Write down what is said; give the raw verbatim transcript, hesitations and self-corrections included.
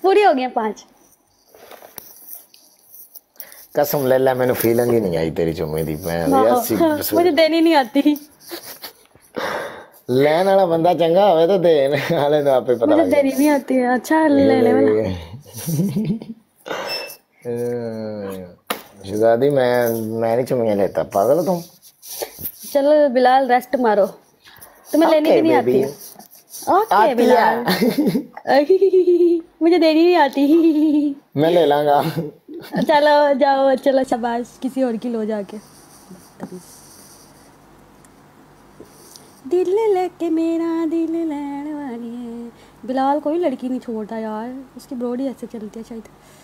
पूरी हो गई पांच। कसम ले ला मैंने फीलिंग ही नहीं आई तेरी चुम्मे दी। मैं मुझे देनी नहीं आती। लैन वाला बंदा चंगा होवे तो देने वाले तो आपे पता मुझे लग देनी नहीं आती है। अच्छा ले ले वाला शुगादी मैं मैं नहीं चुम्मियां लेता, पागल हो तुम। चलो बिलाल रेस्ट मारो, तुम्हें लेनी भी नहीं आती है। ओके बिलाल। मुझे देनी नहीं आती। मैं ले लांगा। चलो जाओ, चलो शाबाश, किसी और की लो जाके। दिल लेके मेरा दिल लैण वाली है। बिलाल कोई लड़की नहीं छोड़ता यार, उसकी ब्रोडी ऐसे चलती है शायद।